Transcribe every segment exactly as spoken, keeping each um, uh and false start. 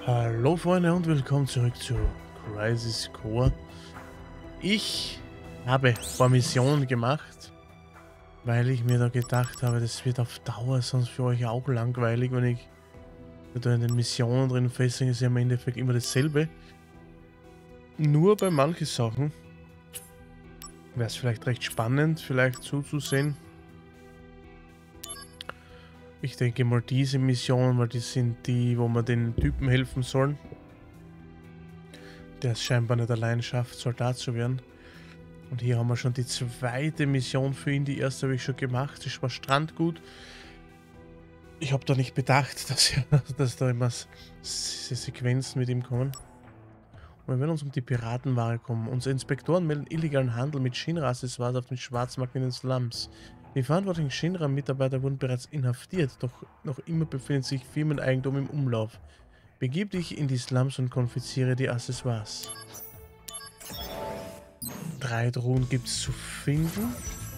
Hallo Freunde und willkommen zurück zu Crisis Core. Ich habe ein paar Missionen gemacht, weil ich mir da gedacht habe, das wird auf Dauer sonst für euch auch langweilig, wenn ich da in den Missionen drin festhänge. Ist ja im Endeffekt immer dasselbe. Nur bei manchen Sachen wäre es vielleicht recht spannend, vielleicht zuzusehen. Ich denke mal diese Missionen, weil die sind die, wo wir den Typen helfen sollen. Der es scheinbar nicht allein schafft, Soldat zu werden. Und hier haben wir schon die zweite Mission für ihn. Die erste habe ich schon gemacht. Das war Strandgut. Ich habe da nicht bedacht, dass, dass da immer diese Sequenzen mit ihm kommen. Und wir werden uns um die Piratenware kommen. Unsere Inspektoren melden illegalen Handel mit Shinra-Accessoires auf den Schwarzmarkt in den Slums. Die verantwortlichen Shinra-Mitarbeiter wurden bereits inhaftiert, doch noch immer befindet sich Firmeneigentum im Umlauf. Begib dich in die Slums und konfisziere die Accessoires. Drei Truhen gibt es zu finden.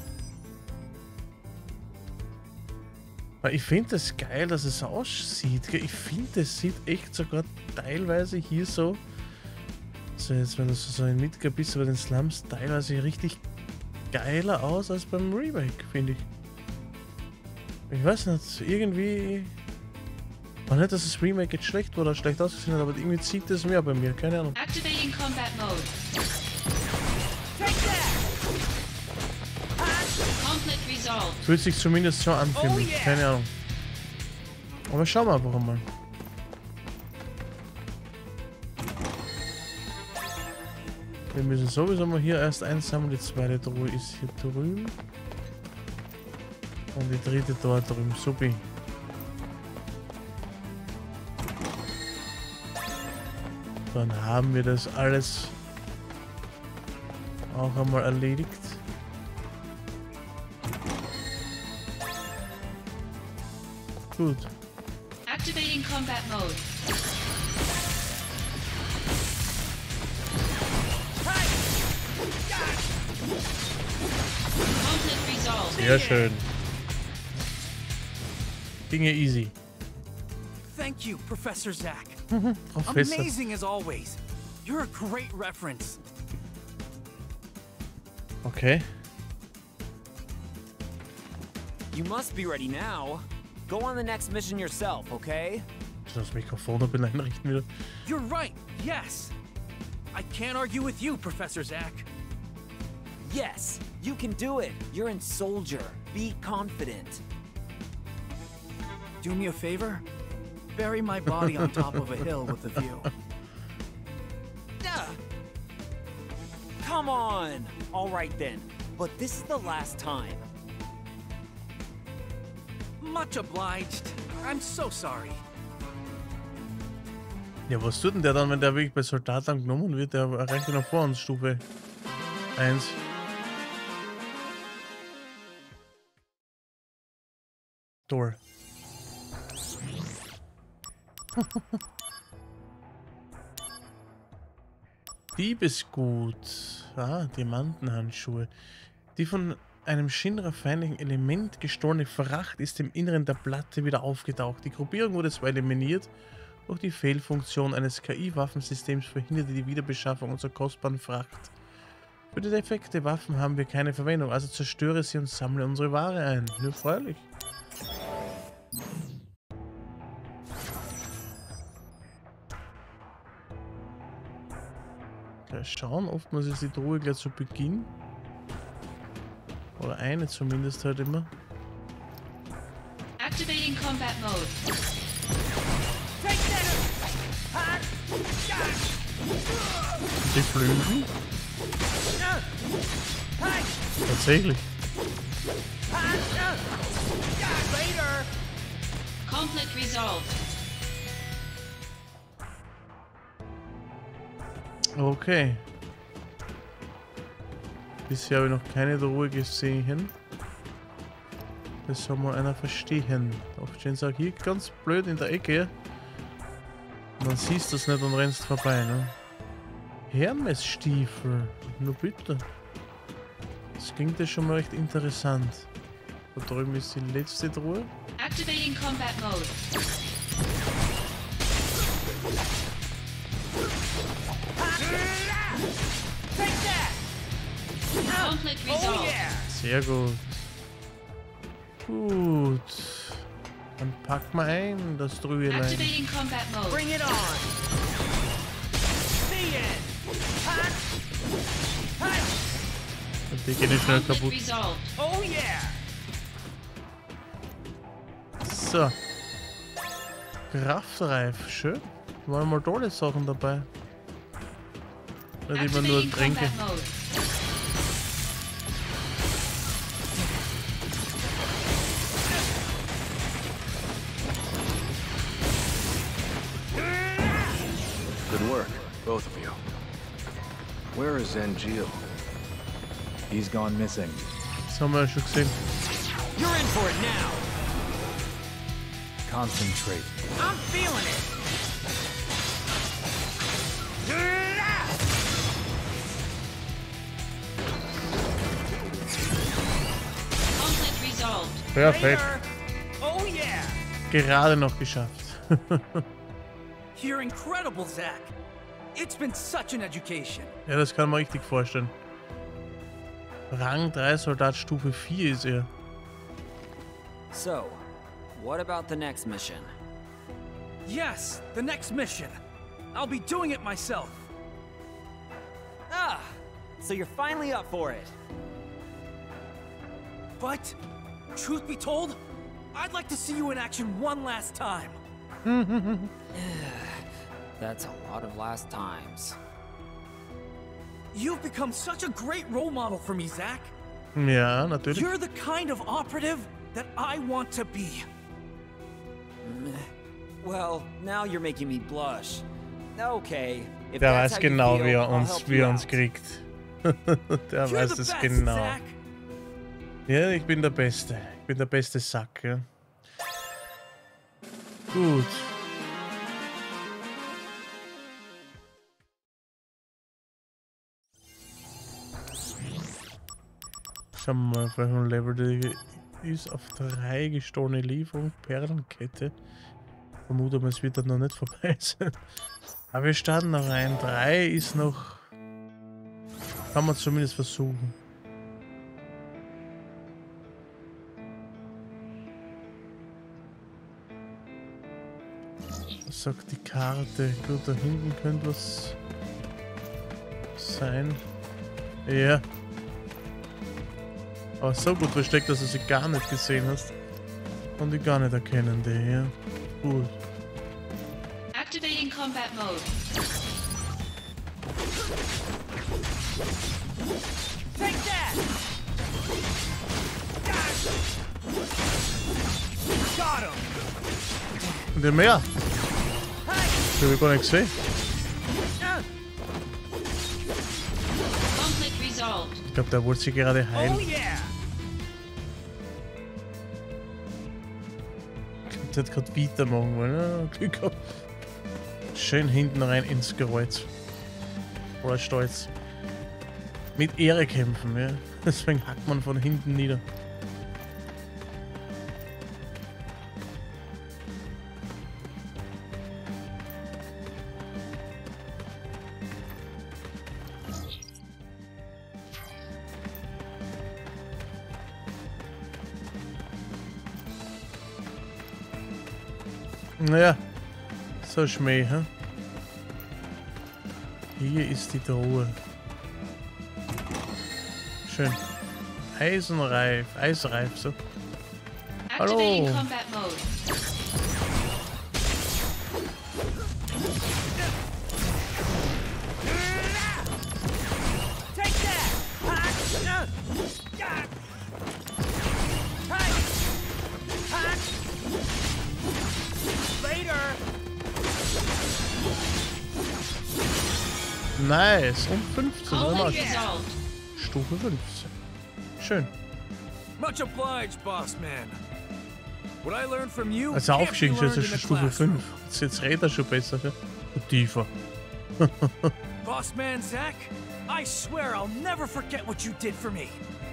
Ich finde es geil, dass es aussieht. Ich finde, es sieht echt sogar teilweise hier so, so jetzt wenn du so ein Mitglied bist bei den Slums, teilweise richtig geiler aus als beim Remake, finde ich. Ich weiß nicht, irgendwie... War nicht, dass das Remake jetzt schlecht war oder schlecht ausgesehen hat, aber irgendwie zieht das mehr bei mir, keine Ahnung. Activating combat mode. Conflict resolved. Fühlt sich zumindest so an für mich, keine Ahnung. Aber schauen wir einfach mal. Wir müssen sowieso mal hier erst einsammeln. Die zweite Truhe ist hier drüben. Und die dritte dort drüben. Supi. Dann haben wir das alles auch einmal erledigt. Gut. Activating combat mode. Conflict resolved. Sehr schön. Dinge easy. Thank you, Professor Zack. Professor. Amazing as always. You're a great reference. Okay. You must be ready now. Go on the next mission yourself, okay? Das Mikrofon ein bisschen einrichten wieder. You're right, yes. I can't argue with you, Professor Zack. Yes, you can do it. You're in Soldier. Be confident. Do me a favor? Bury my body on top of a hill with a view. Ugh. Come on. All right then. But this is the last time. Much obliged. I'm so sorry. Ja, was tut denn der dann, wenn der wirklich bei Soldaten genommen wird? Der erreicht ja noch vor uns Stufe eins. Door. Diebesgut. Ah, Diamantenhandschuhe. Die von einem Shinra-feindlichen Element gestohlene Fracht ist im Inneren der Platte wieder aufgetaucht. Die Gruppierung wurde zwar eliminiert, doch die Fehlfunktion eines K I-Waffensystems verhinderte die Wiederbeschaffung unserer kostbaren Fracht. Für die defekte Waffen haben wir keine Verwendung, also zerstöre sie und sammle unsere Ware ein. Nur freilich. Okay, schauen, oftmals ist die Truhe gleich zu Beginn. Oder eine zumindest halt immer. Activating combat mode. Die Flügel? Tatsächlich. Conflict resolved. Okay. Bisher habe ich noch keine Truhe gesehen. Das soll mal einer verstehen. Oft stehen sie auch hier ganz blöd in der Ecke. Und dann siehst du es nicht und rennst vorbei, ne? Hermesstiefel. Nur bitte. Das klingt ja schon mal recht interessant. Da drüben ist die letzte Truhe. Activating combat mode. Conflict Oh resolved. yeah! Sehr gut. Gut. Dann packen wir ein, das Drügelein. Activating combat mode. Bring it on! The end! Ha! Ha! Und die gehen nicht schnell Conflict kaputt. resolved. Oh yeah! So. Kraftreif, schön. Waren mal tolle Sachen dabei. Nicht immer nur Activating Tränke. combat mode. Good work, both of you. Where is Zangil? He's gone missing. Das haben wir ja schon gesehen. You're in for it now. Concentrate. I'm feeling it! Conflict resolved. Perfekt. Later. Oh yeah! Gerade noch geschafft. You're incredible, Zack. It's been such an education. Ja, das kann man richtig vorstellen. Rang drei Soldat Stufe vier ist er. So, what about the next mission? Yes, the next mission. I'll be doing it myself. Ah, so you're finally up for it. But, truth be told, I'd like to see you in action one last time. That's a lot of last times. You've become such a great role model for me, Zack. Ja, natürlich. You're the kind of operative that I want to be. Well, now you're making me blush. Okay, if Der that's weiß how you genau, feel, wie er I'll uns, help wie you er uns out. kriegt. Der You're weiß the es best, genau. Zack. Ja, ich bin der Beste. Ich bin der beste Sack, ja. Gut. Schauen wir mal, auf welchem Level die ist. Auf drei gestohlene Lieferung, Perlenkette. Vermute mal, es wird dann noch nicht vorbei sein. Aber wir starten auf ein. drei ist noch... Kann man zumindest versuchen. Was sagt die Karte? Gut, da hinten könnte was sein. Ja. Aber so gut versteckt, dass du sie gar nicht gesehen hast. Und die gar nicht erkennen, die, ja. Gut. Activating combat mode. Take that! Got him! Und der mehr? Das habe ich gar nicht gesehen. Conflict resolved. Ich glaube, der wollte sie gerade Oh heilen. yeah! Ich hätte gerade weitermachen wollen. Ja, Glück gehabt. Schön hinten rein ins Kreuz. Oder Stolz. Mit Ehre kämpfen, ja. Deswegen hackt man von hinten nieder. Naja, so Schmäh, hä? Hier ist die Truhe. Schön. Eisenreif, eisreif, so. Activating Hallo. combat mode. Take that! Ha! Yeah. Hey! Ha! Later! Nice. Und fünfzehn, oder Conflict was? resolved. Stufe fünfzehn. Schön. Much obliged, boss man. What I learned from you Also can't be aufgestiegen ist learned er in schon a Stufe classroom. fünf. Jetzt, jetzt redet er schon besser, ja? Und tiefer. Boss man Zack, I swear I'll never forget what you did for me.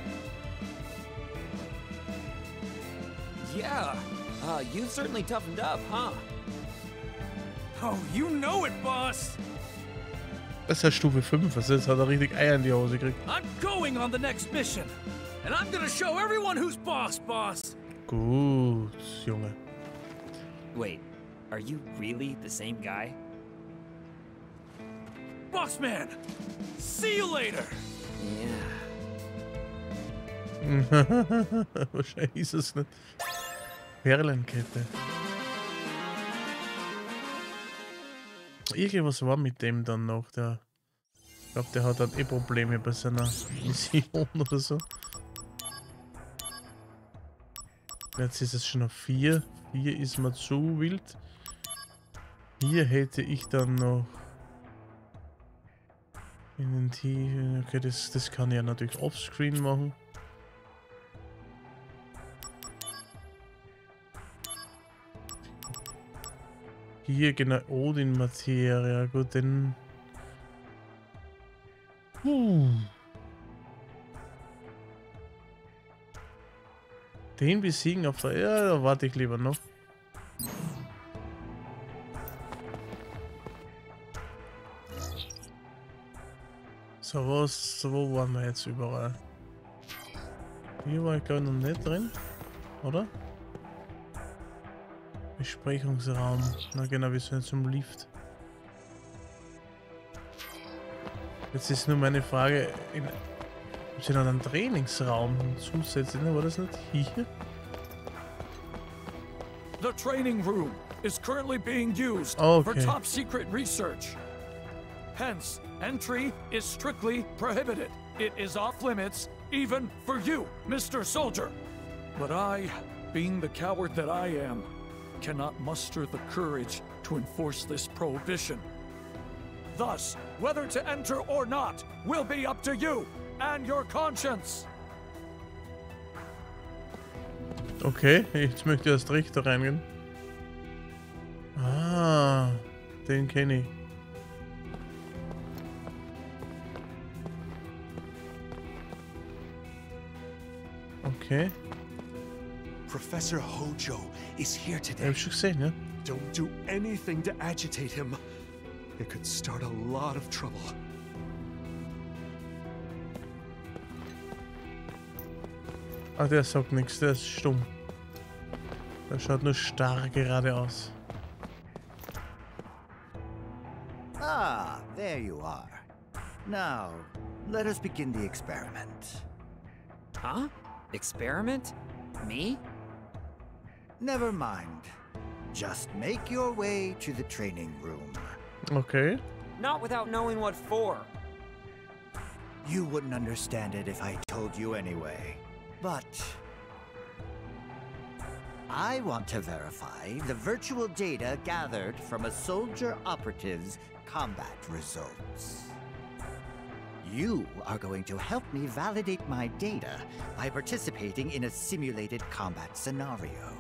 Yeah, uh, you've certainly toughened up, huh? Oh, you know it, boss. Das ist ja Stufe fünf, also jetzt hat er richtig Eier in die Hose gekriegt. I'm going on the next mission. And I'm gonna show everyone who's boss, boss. Gut, Junge. Wait, are you really the same guy? Boss man, see you later. Yeah. Wahrscheinlich ist es nicht. Perlenkette. Irgendwas war mit dem dann noch, der. Ich glaube, der hat dann eh Probleme bei seiner Mission oder so. Jetzt ist es schon auf vier. Hier ist mir zu wild. Hier hätte ich dann noch in den Tiefen. Okay, das, das kann ich ja natürlich offscreen machen. Hier genau Odin Materia. Gut, den. Puh. Den besiegen auf der. Ja, da warte ich lieber noch. So, was, so, wo waren wir jetzt überall? Hier war ich glaube noch nicht drin, oder? Besprechungsraum. Na genau, wir sind zum Lift. Jetzt ist nur meine Frage, in, gibt es noch einen Trainingsraum zusätzlich, war das nicht hier? The training room is currently being used Okay. for top secret research. Hence, entry is strictly prohibited. It is off limits, even for you, Mister Soldier. But I, being the coward that I am, cannot muster the courage to enforce this prohibition. Thus, whether to enter or not will be up to you and your conscience. Okay, jetzt möchte ich erst recht da reingehen. Ah, den kenne ich. Okay, Professor Hojo is here hab today. ich schon gesehen, ja? Don't do anything to agitate him. It could start a lot of trouble. Ah, der sagt nichts, der ist stumm. Der schaut nur starr geradeaus. Ah, there you are. Now, let us begin the experiment. Huh? Experiment? Me? Never mind. Just make your way to the training room. Okay. Not without knowing what for. You wouldn't understand it if I told you anyway. But I want to verify the virtual data gathered from a soldier operative's combat results. You are going to help me validate my data by participating in a simulated combat scenario.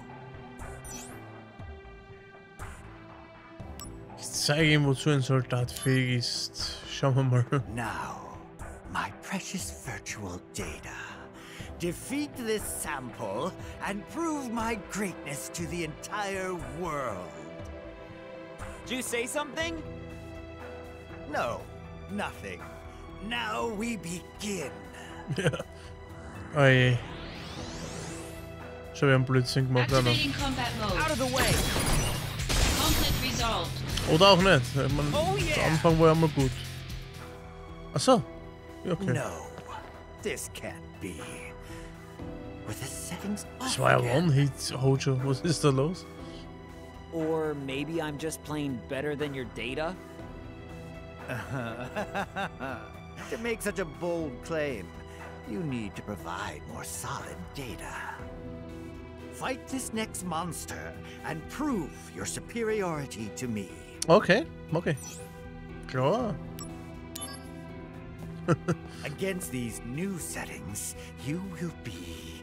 Ich zeige ihm, wozu ein Soldat fähig ist. Schauen wir mal. Now, my precious virtual data. Defeat this sample and prove my greatness to the entire world. Did you say something? No, nothing. Now we begin. Ja. Oh je. Schon wieder einen Blödsinn gemacht. Oder? Activating combat mode. Out of the way! Conflict resolved. Oder auch nicht. Ich mein, Oh Zu yeah! Anfang war er mal gut. Achso. Ja, okay. No, this can't be. With the settings Das off war ja again. One-Hit, Hojo. Was ist da los? Or maybe I'm just playing better than your data? To make such a bold claim, you need to provide more solid data. Fight this next monster and prove your superiority to me. Okay, okay. Klar. Against these new settings, you will be...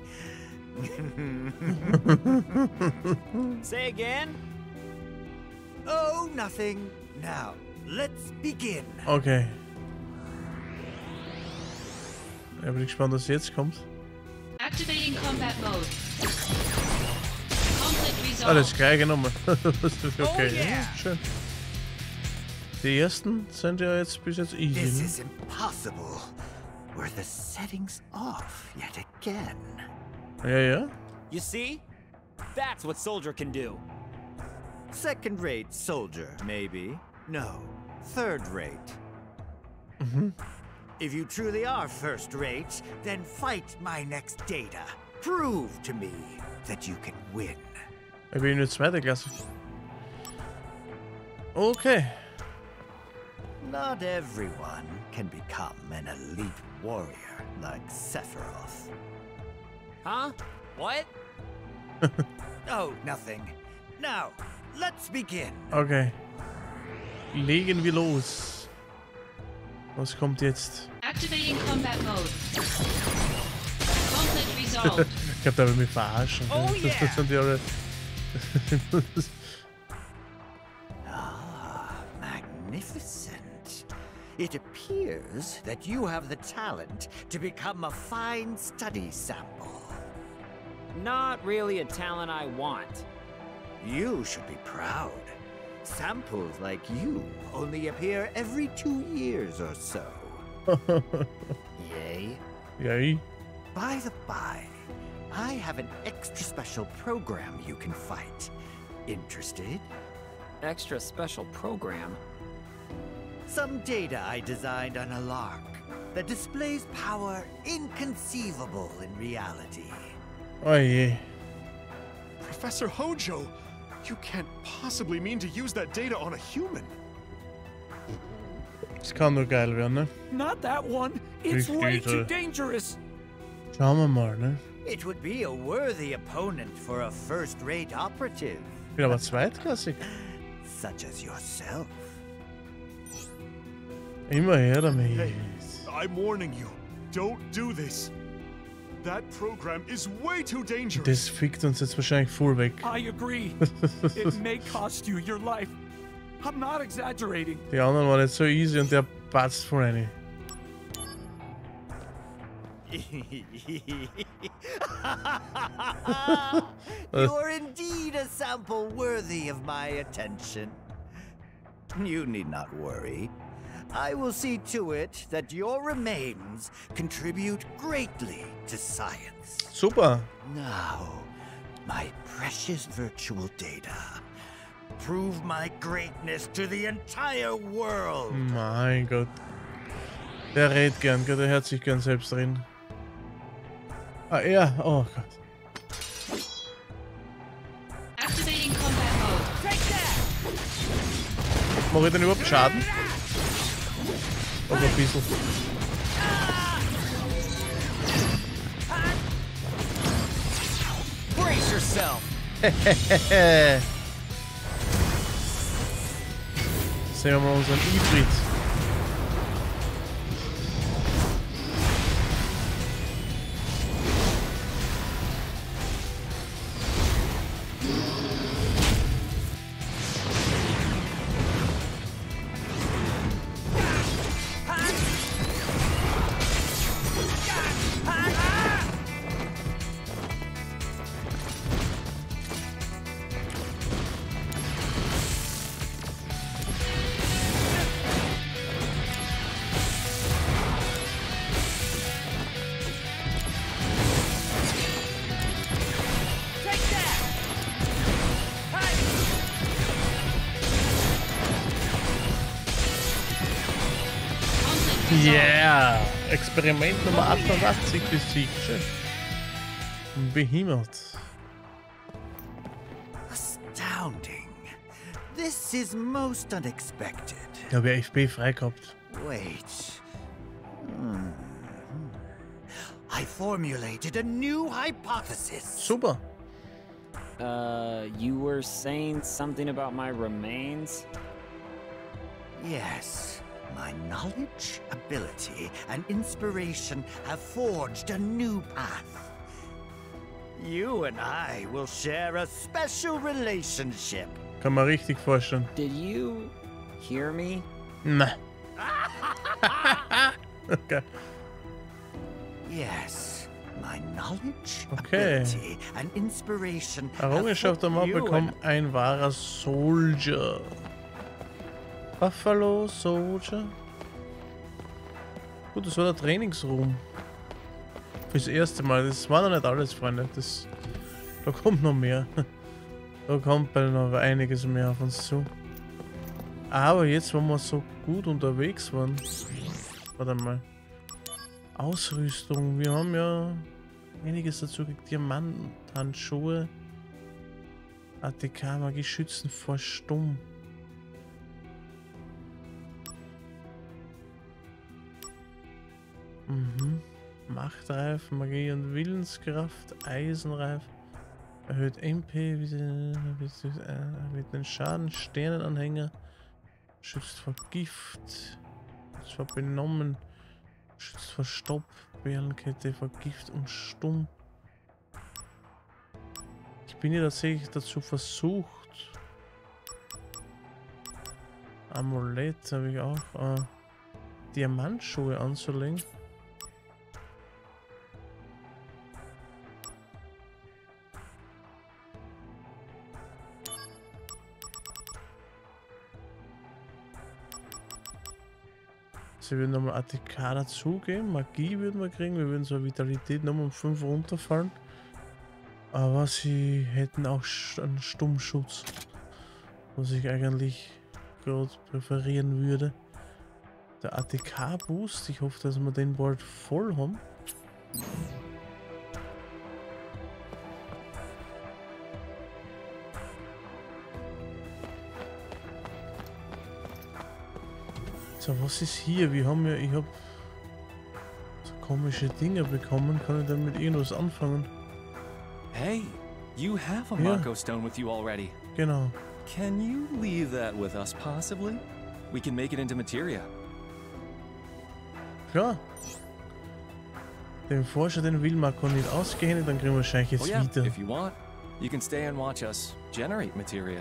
Say again? Oh, nothing. Now, let's begin. Okay. Ich bin gespannt, was jetzt kommt. Activating combat mode. Conflict resolved. Alles gleich genommen. Das ist okay. Oh yeah. Ja, schön. Die ersten sind ja jetzt bis jetzt easy. This Ne? is impossible. Were the settings off yet again? Ja, ja. You see? That's what Soldier can do. Second-rate soldier, maybe. No, third-rate. Mhm. If you truly are first-rate, then fight my next data. Prove to me that you can win. Ich bin nur zweite Klasse. Okay. Not everyone can become an elite warrior like Sephiroth. Huh? What? Oh, nothing. Now, let's begin. Okay. Legen wir los. Was kommt jetzt? Activating combat mode. Conflict resolved. Ich glaube, da will ich mich verarschen. Oh, Das- yeah. Das sind die alle. Ah, magnificent. It appears that you have the talent to become a fine study sample. Not really a talent I want. You should be proud. Samples like you only appear every two years or so. Yay. Yay. By the by, I have an extra special program you can fight. Interested? Extra special program? Some data I designed on a lark that displays power inconceivable in reality. Oh je. Professor Hojo, you can't possibly mean to use that data on a human. Das kann nur geil werden, ne? Not that one. It's Richtig, way too äh. dangerous. Schauen wir mal, ne? It would be a worthy opponent for a first-rate operative, Ich bin aber zweitklassig. such as yourself. Immer her damit. Hey, I'm warning you. Don't do this. That program is way too dangerous. Das fickt uns jetzt wahrscheinlich voll weg. I agree. It may cost you your life. I'm not exaggerating. Die anderen waren jetzt so easy und der patzt voll rein. You're indeed a sample worthy of my attention. You need not worry. I will see to it that your remains contribute greatly to science. Super. Now, my precious virtual data, prove my greatness to the entire world. Mein Gott. Der redet gern, gell? Der hört sich gern selbst reden. Ah, er. Oh Gott. Activating combat mode. Mach ich denn überhaupt Schaden? Aber ein bisschen. Brace yourself! Sehen wir mal unseren Ifrit. Conflict resolved. Yeah! Experiment Nummer achtundachtzig besiegt. Schön. Behemoth. Astounding. This is most unexpected. Ich habe ja F B frei gehabt. Wait. Hmm. I formulated a new hypothesis. Super. Uh, you were saying something about my remains? Yes, my knowledge, ability, and inspiration have forged a new path. You and I will share a special relationship. Kann man richtig vorstellen. Did you hear me? Na. Okay. Yes, my knowledge, Okay. ability, and inspiration have Errungenschaft am forged Ort you bekommen and ein wahrer Soldier. Buffalo Soldier. Gut, das war der Trainingsroom. Fürs erste Mal. Das war noch nicht alles, Freunde. Das, da kommt noch mehr. Da kommt bald noch einiges mehr auf uns zu. Aber jetzt, wo wir so gut unterwegs waren. Warte mal. Ausrüstung. Wir haben ja einiges dazu gekriegt. Diamanthandschuhe. A T K, Magie schützen vor Stumm. Mhm. Machtreif, Magie und Willenskraft, Eisenreif. Erhöht M P mit den Schaden, Sternenanhänger. Schützt vor Gift. Schützt vor Benommen. Schützt vor Stopp. Perlenkette vor Gift und Stumm. Ich bin ja tatsächlich dazu versucht. Amulett habe ich auch. Äh, Diamantschuhe anzulegen. Sie würden nochmal A T K dazugeben, Magie würden wir kriegen, wir würden so Vitalität nochmal um fünf runterfallen. Aber sie hätten auch einen Stummschutz, was ich eigentlich gerade präferieren würde. Der A T K-Boost, ich hoffe, dass wir den bald voll haben. So, was ist hier? Wir haben ja, ich habe so komische Dinge bekommen. Kann ich damit irgendwas anfangen? Hey, you have a Ja. Mako stone with you already. Genau. Can you leave that with us possibly? We can make it into materia. Klar. Den Forscher, den will Marco nicht ausgehen, dann kriegen wir wahrscheinlich jetzt Oh yeah, wieder. if you want, you can stay and watch us generate materia.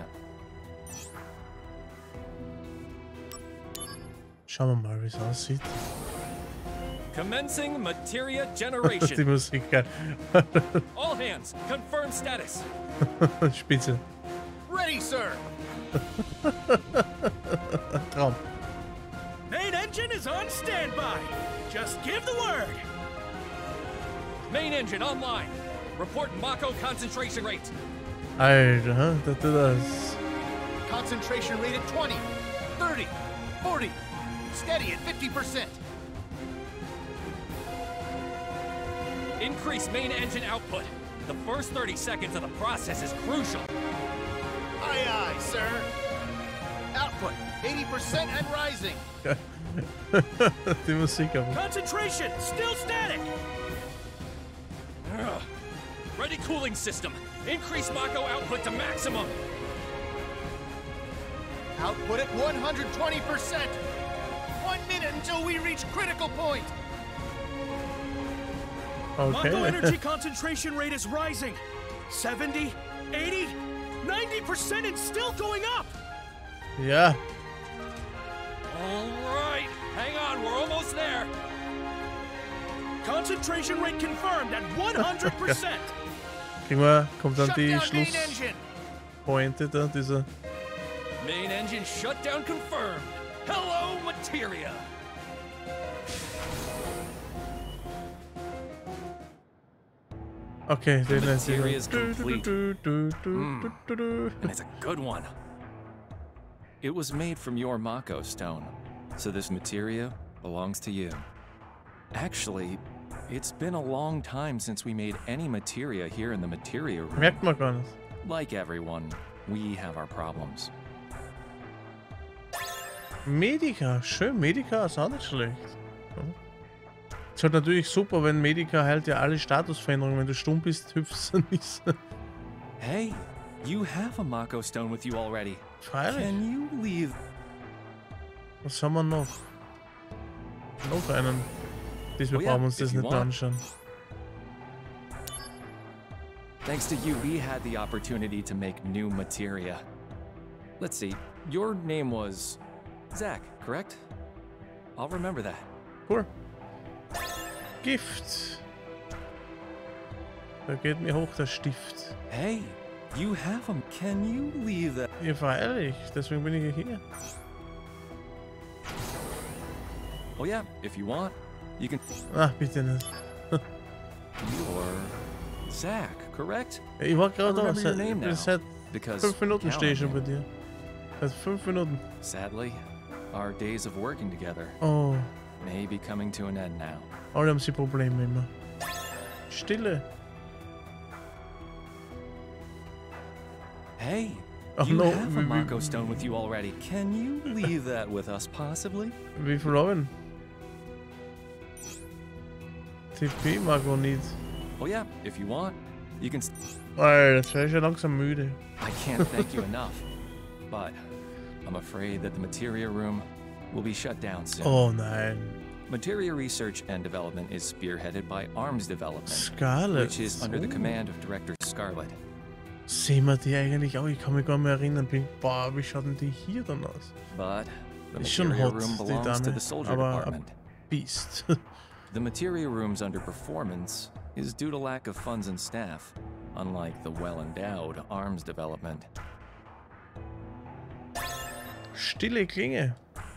Schauen wir mal, wie es aussieht. Commencing materia Die generation. Musik, geil. All hands, confirm status. Spitze. Ready, sir. Traum. Main engine is on standby. Just give the word. Main engine online. Report Mako concentration rate. Alter, hä? Da tut das. Concentration rate at twenty, thirty, forty. Steady at fifty percent. Increase main engine output. The first thirty seconds of the process is crucial. Aye, aye, sir. Output eighty percent and rising. Die Musik aber. Concentration still static. Ugh. Ready cooling system. Increase Mako output to maximum. Output at one hundred twenty percent. One minute until we reach critical point. Mako energy Okay. concentration rate is rising. seventy, eighty, ninety percent and still going up. Ja. All right. Hang on, we're almost there. Concentration rate confirmed at one hundred percent. Kriegen wir, kommt dann Shut die down main engine. Schlusspointe da, dieser. Main engine shutdown confirmed. Hello, materia. Okay, den ist Materia is du, complete. du, du, du, Mm. du, du, du. And it's a good one. It was made from your Mako stone, so this materia belongs to you. Actually, it's been a long time since we made any materia here in the materia room. Merkt man gar nicht. Like everyone, we have our problems. Medica, schön. Medica ist auch nicht schlecht. Es ist halt natürlich super, wenn Medica heilt ja alle Statusveränderungen. Wenn du stumm bist, hüpfst du nicht. Hey, you have a Mako stone with you already. Freilich. Can you leave? Was haben wir noch? Noch einen. Diesmal Oh ja, brauchen wir uns das if you nicht want. anschauen. Thanks to you, we had the opportunity to make new materia. Let's see, your name was Zach, correct? I'll remember that. Cool. Gift. Da geht mir hoch der Stift. Hey, you have them. Can you leave that? Ja, freilich. Deswegen bin ich ja hier. Oh yeah, if you want, you can... Ach, bitte nicht. You're Zach, correct? Ich war gerade da. remember your name now, Seit, seit Because fünf Minuten stehe ich schon bei Callahan- dir. Seit fünf Minuten. Sadly, our days of working together Oh, may be coming to an end now. alle haben sie Probleme immer. Stille. Hey, Oh you no, have a we- we- Mako stone with you already. Can you leave that with us, possibly? Wie viel haben? T P mag man nicht. Oh yeah, if you want, you can... s- Alter, jetzt wäre ich ja langsam müde. I can't thank you enough, but I'm afraid that the Materia Room will be shut down soon. Oh nein. Materia research and development is spearheaded by Arms Development, Scarlet. which is under the Oh. command of Director Scarlet. Sehen wir die eigentlich auch? Ich kann mich gar nicht mehr erinnern. Bin, boah, wie schaut denn die hier dann aus? But the Ist schon Materia hot, Room die belongs to Dame. the Soldier Aber ein Department. Biest. The Materia Room's underperformance is due to lack of funds and staff, unlike the well-endowed Arms Development. Stille Klinge.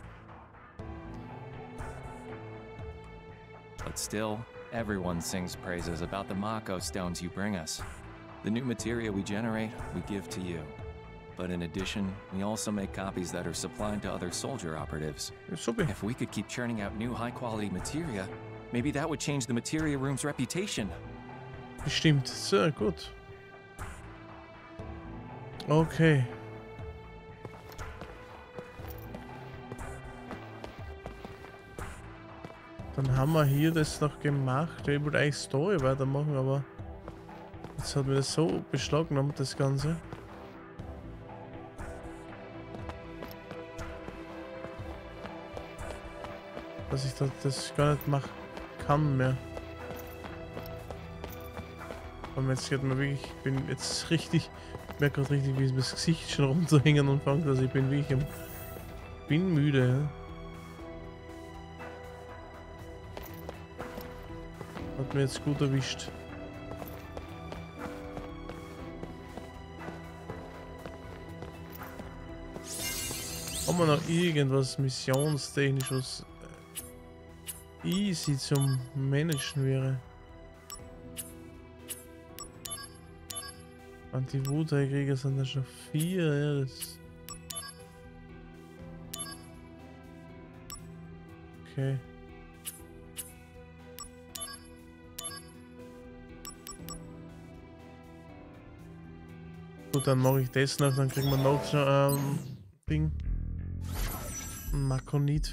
But still, everyone sings praises about the Mako stones you bring us. The new materia we generate, we give to you. But in addition, we also make copies that are supplied to other soldier operatives. Super. If we could keep churning out new high-quality materia, maybe that would change the Materia Room's reputation. Bestimmt. Sehr gut. Okay. Dann haben wir hier das noch gemacht. Ich wollte eigentlich Story weitermachen, aber jetzt hat mir das so beschlagnahmt, das Ganze. Dass ich das, das gar nicht machen kann mehr. Aber jetzt geht mir wirklich, ich bin jetzt richtig, ich merke gerade richtig, wie es das Gesicht schon rumzuhängen anfängt. Also ich bin wirklich, im, bin müde. Ja. Hat mir jetzt gut erwischt. Haben wir noch irgendwas missionstechnisch, was easy zum Managen wäre? Anti-Wut-Krieger sind da schon vier, ja, das... Okay. Gut, dann mache ich das noch, dann kriegen wir noch so ein ähm, Ding. Ein Makonit.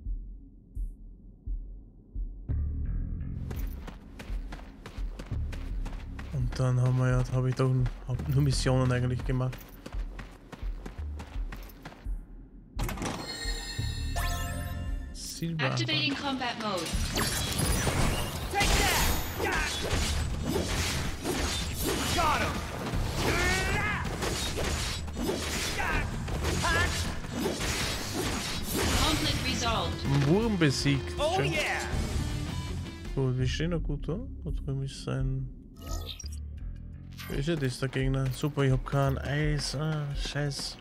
Und dann haben wir ja, habe ich doch hab nur Missionen eigentlich gemacht. Silber. Activating combat mode. Take that! Got him! Conflict resolved. Ein Wurm besiegt. Oh Schön. yeah! Gut, wir stehen noch gut da. Da drüben ist sein. Wie ist ja das der Gegner? Super, ich hab kein Eis. Ah, scheiß.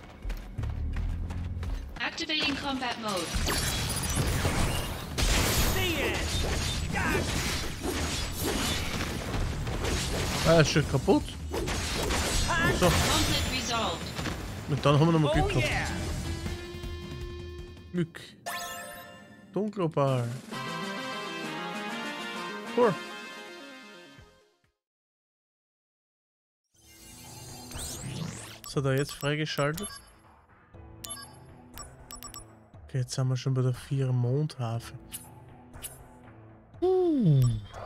Activating combat mode. The end! Ah, ist schon kaputt. So, Conflict resolved. und dann haben wir nochmal Glück Oh gehabt. yeah! Glück. Dunkelball. Cool. Was hat er jetzt freigeschaltet? Okay, jetzt sind wir schon bei der vier Mondhafen. Uh.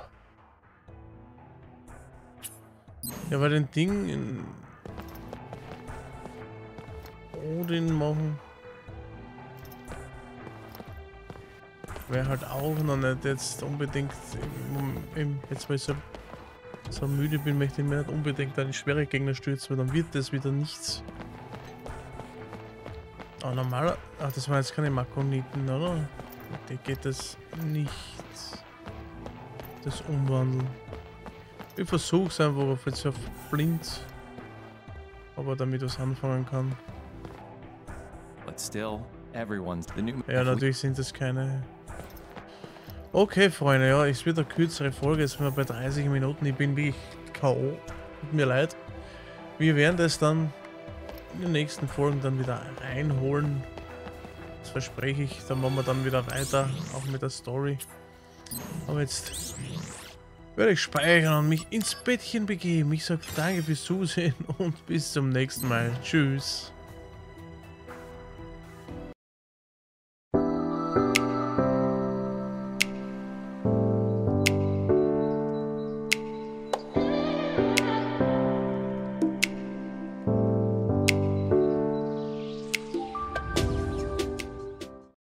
Ja, weil den Ding in Odin machen wäre halt auch noch nicht jetzt unbedingt im, im, jetzt weil ich so, so müde bin, möchte ich mir nicht unbedingt eine schwere Gegner stürzen, weil dann wird das wieder nichts. Aber normaler, ach, das waren jetzt keine Makoniten, oder? Die geht das nicht, das Umwandeln. Ich versuch's einfach auf jetzt auf blind, aber damit was anfangen kann. But still, Everyone's the new. Ja, natürlich sind es keine... Okay, Freunde, ja, es wird eine kürzere Folge, jetzt sind wir bei dreißig Minuten, ich bin wie K O, tut mir leid. Wir werden das dann in den nächsten Folgen dann wieder reinholen. Das verspreche ich, dann machen wir dann wieder weiter, auch mit der Story. Aber jetzt werde ich speichern und mich ins Bettchen begeben. Ich sage danke fürs Zusehen und bis zum nächsten Mal. Tschüss.